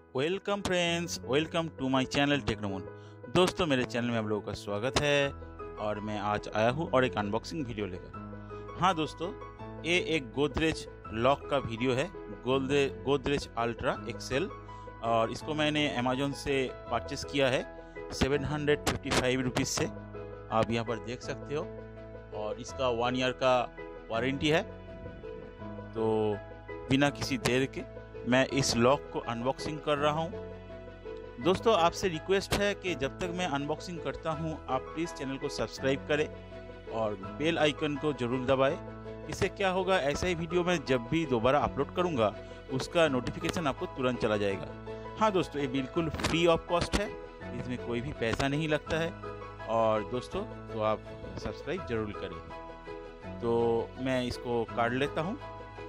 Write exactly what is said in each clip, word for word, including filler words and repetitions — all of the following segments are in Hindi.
Welcome friends, welcome to my channel Technomoon. दोस्तों, मेरे चैनल में आप लोगों का स्वागत है और मैं आज आया हूँ और एक अनबॉक्सिंग वीडियो लेकर। हाँ दोस्तों, ये एक गोदरेज लॉक का वीडियो है, गोदरे गोदरेज अल्ट्रा एक्सेल, और इसको मैंने अमेजोन से परचेस किया है seven hundred fifty five rupees से। आप यहाँ पर देख सकते हो, और इसका वन ईयर का वारंटी है। तो बिना किसी देर के मैं इस लॉक को अनबॉक्सिंग कर रहा हूं। दोस्तों, आपसे रिक्वेस्ट है कि जब तक मैं अनबॉक्सिंग करता हूं, आप प्लीज़ चैनल को सब्सक्राइब करें और बेल आइकन को ज़रूर दबाएं। इससे क्या होगा, ऐसा ही वीडियो मैं जब भी दोबारा अपलोड करूंगा उसका नोटिफिकेशन आपको तुरंत चला जाएगा। हाँ दोस्तों, ये बिल्कुल फ्री ऑफ कॉस्ट है, इसमें कोई भी पैसा नहीं लगता है। और दोस्तों, तो आप सब्सक्राइब ज़रूर करें। तो मैं इसको काट लेता हूँ,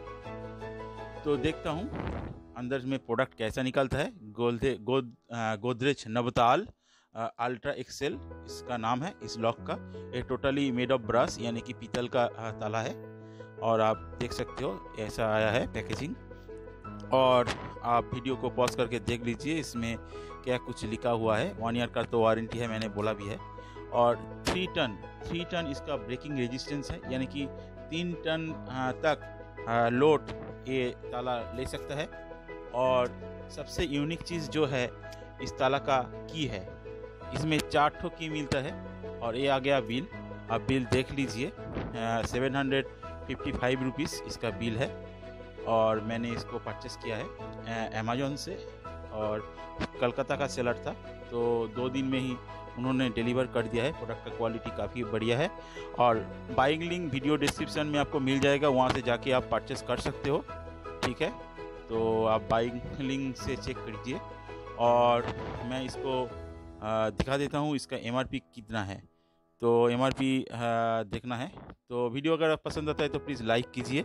तो देखता हूँ अंदर में प्रोडक्ट कैसा निकलता है। गोदरे गोद गोदरेज नवताल अल्ट्रा एक्सेल इसका नाम है इस लॉक का। ये टोटली मेड ऑफ ब्रास यानी कि पीतल का ताला है, और आप देख सकते हो ऐसा आया है पैकेजिंग। और आप वीडियो को पॉज करके देख लीजिए, इसमें क्या कुछ लिखा हुआ है। वन ईयर का तो वारंटी है, मैंने बोला भी है। और थ्री टन थ्री टन इसका ब्रेकिंग रेजिस्टेंस है, यानी कि तीन टन तक लोड ये ताला ले सकता है। और सबसे यूनिक चीज़ जो है इस ताला का की है, इसमें चार ठो की मिलता है। और ये आ गया बिल, आप बिल देख लीजिए, seven hundred fifty five rupees इसका बिल है। और मैंने इसको परचेस किया है अमेजोन से, और कलकत्ता का सेलर था, तो दो दिन में ही उन्होंने डिलीवर कर दिया है। प्रोडक्ट का क्वालिटी काफ़ी बढ़िया है, और बाइंग लिंक वीडियो डिस्क्रिप्शन में आपको मिल जाएगा, वहाँ से जाके आप परचेस कर सकते हो। ठीक है, तो आप बाइंग लिंक से चेक कीजिए। और मैं इसको दिखा देता हूँ इसका एमआरपी कितना है। तो एमआरपी देखना है तो वीडियो अगर आप पसंद आता है तो प्लीज़ लाइक कीजिए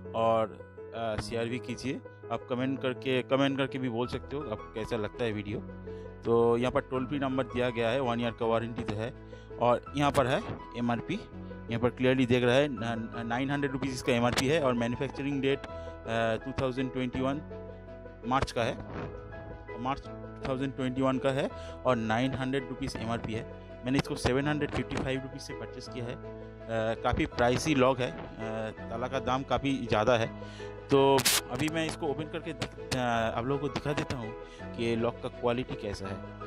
और शेयर भी कीजिए। आप कमेंट करके कमेंट करके भी बोल सकते हो आपको कैसा लगता है वीडियो। तो यहाँ पर टोल फ्री नंबर दिया गया है, वन ईयर का वारंटी तो है। और यहाँ पर है एमआरपी, यहाँ पर क्लियरली देख रहा है नाइन हंड्रेड रुपीज़ इसका एमआरपी है। और manufacturing date two thousand twenty one March का है, March two thousand twenty one का है, और नाइन हंड्रेड रुपीज़ एमआरपी है। मैंने इसको seven hundred fifty five rupees से परचेस किया है। काफ़ी प्राइसी लॉक है, ताला का दाम काफ़ी ज़्यादा है। तो अभी मैं इसको ओपन करके आप लोगों को दिखा देता हूँ कि लॉक का क्वालिटी कैसा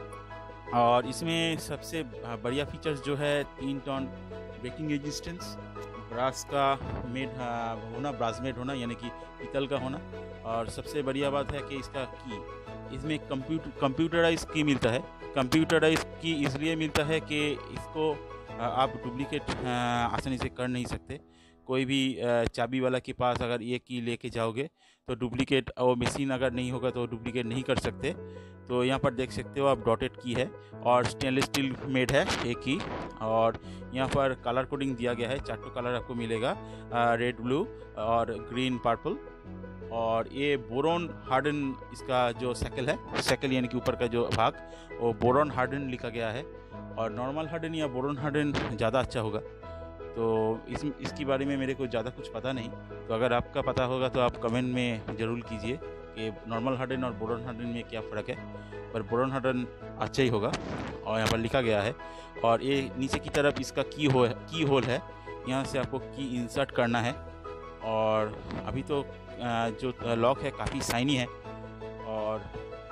है। और इसमें सबसे बढ़िया फीचर्स जो है, तीन टन ब्रेकिंग रेजिस्टेंस, ब्रास का मेड होना, ब्रास मेड होना यानी कि पीतल का होना। और सबसे बढ़िया बात है कि इसका की, इसमें कंप्यूटर कंप्यूटराइज की मिलता है। कंप्यूटराइज की इसलिए मिलता है कि इसको आप डुप्लीकेट आसानी से कर नहीं सकते। कोई भी चाबी वाला के पास अगर ये की लेके जाओगे तो डुप्लीकेट, वो मशीन अगर नहीं होगा तो डुप्लीकेट नहीं कर सकते। तो यहाँ पर देख सकते हो आप, डॉटेड की है और स्टेनलेस स्टील मेड है एक की। और यहाँ पर कलर कोडिंग दिया गया है, चारों कलर आपको मिलेगा, रेड, ब्लू और ग्रीन, पर्पल। और ये बोरॉन हार्डन इसका जो शक्ल है, शक्ल यानी कि ऊपर का जो भाग, वो बोरॉन हार्डन लिखा गया है। और नॉर्मल हार्डन या बोरॉन हार्डन ज़्यादा अच्छा होगा। तो इस इसके बारे में मेरे को ज़्यादा कुछ पता नहीं, तो अगर आपका पता होगा तो आप कमेंट में ज़रूर कीजिए कि नॉर्मल हार्डन और बोरॉन हार्डन में क्या फ़र्क है। पर बोरॉन हार्डन अच्छा ही होगा, और यहाँ पर लिखा गया है। और ये नीचे की तरफ इसका की हो की होल है, यहाँ से आपको की इंसर्ट करना है। और अभी तो जो लॉक है काफ़ी शाइनी है, और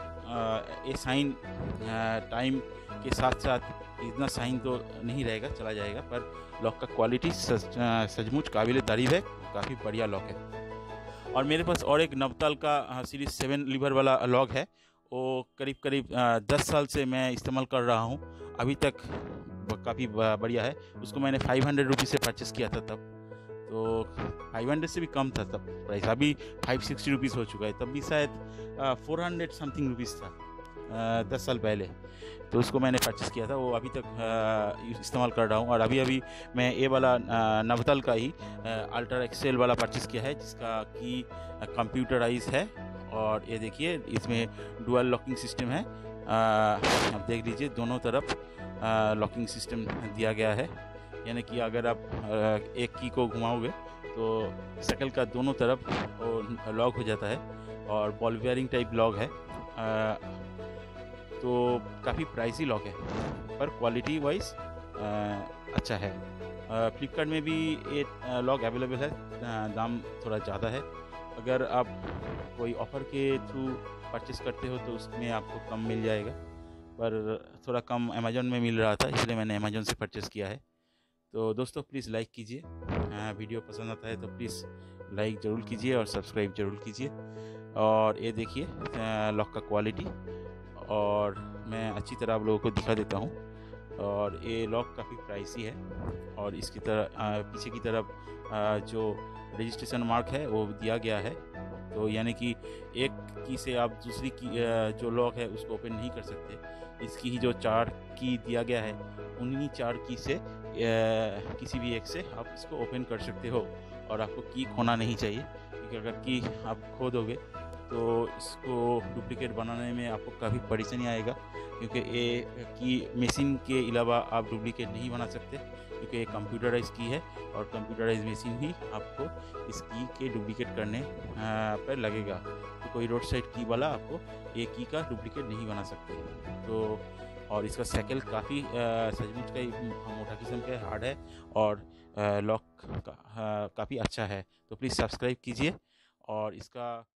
ये शाइन टाइम के साथ साथ इतना शाइन तो नहीं रहेगा, चला जाएगा। पर लॉक का क्वालिटी सच सचमुच काबिल तारीफ है, काफ़ी बढ़िया लॉक है। और मेरे पास और एक नवताल का सीरीज सेवन लीवर वाला लॉक है, वो करीब करीब दस साल से मैं इस्तेमाल कर रहा हूँ, अभी तक काफ़ी बढ़िया है। उसको मैंने फाइव हंड्रेड रुपीज़ से परचेस किया था तब, तो फाइव हंड्रेड से भी कम था तब प्राइस, अभी फाइव सिक्सटी रुपीज़ हो चुका है। तब भी शायद फोर हंड्रेड समथिंग रुपीज़ था दस साल पहले, तो उसको मैंने परचेस किया था। वो अभी तक इस्तेमाल कर रहा हूँ। और अभी अभी मैं ये वाला नवताल का ही अल्ट्रा एक्सेल वाला परचेस किया है, जिसका की कंप्यूटराइज है। और ये देखिए, इसमें डुअल लॉकिंग सिस्टम है, आप देख लीजिए, दोनों तरफ लॉकिंग सिस्टम दिया गया है। यानी कि अगर आप एक की को घुमाओगे तो शक्ल का दोनों तरफ लॉक हो जाता है, और बॉल बेयरिंग टाइप लॉक है। तो काफ़ी प्राइसी लॉक है, पर क्वालिटी वाइज अच्छा है। फ्लिपकार्ट में भी ये लॉक अवेलेबल है, दाम थोड़ा ज़्यादा है। अगर आप कोई ऑफ़र के थ्रू परचेस करते हो तो उसमें आपको कम मिल जाएगा, पर थोड़ा कम अमेज़न में मिल रहा था, इसलिए मैंने अमेज़न से परचेस किया है। तो दोस्तों प्लीज़ लाइक कीजिए, वीडियो पसंद आता है तो प्लीज़ लाइक ज़रूर कीजिए और सब्सक्राइब ज़रूर कीजिए। और ये देखिए लॉक का क्वालिटी, और मैं अच्छी तरह आप लोगों को दिखा देता हूँ। और ये लॉक काफ़ी प्राइसी है, और इसकी तरह पीछे की तरफ जो रजिस्ट्रेशन मार्क है वो दिया गया है। तो यानी कि एक की से आप दूसरी की जो लॉक है उसको ओपन नहीं कर सकते। इसकी ही जो चार की दिया गया है, उन्हीं चार की से किसी भी एक से आप इसको ओपन कर सकते हो, और आपको की खोना नहीं चाहिए, क्योंकि अगर की आप खो दोगे तो इसको डुप्लीकेट बनाने में आपको काफ़ी परेशानी आएगा, क्योंकि ये की मशीन के अलावा आप डुप्लीकेट नहीं बना सकते, क्योंकि ये कंप्यूटराइज की है, और कंप्यूटराइज मशीन ही आपको इस की के डुप्लीकेट करने पर लगेगा। तो कोई रोड साइड की वाला आपको ये की का डुप्लीकेट नहीं बना सकते। तो और इसका साइकिल काफ़ी सचमुच का मोटा किस्म का हार्ड है, और लॉक का काफ़ी अच्छा है। तो प्लीज़ सब्सक्राइब कीजिए, और इसका